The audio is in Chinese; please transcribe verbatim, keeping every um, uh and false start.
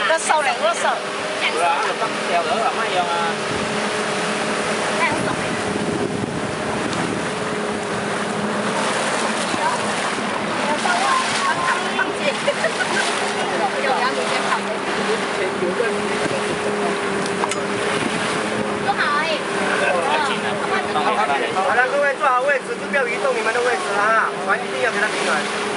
我收嚟，我收。 有啦，就北掉咗啦，乜樣啊？ 好了，各位坐好位置，不要移动你们的位置啊！船一定要给它平稳。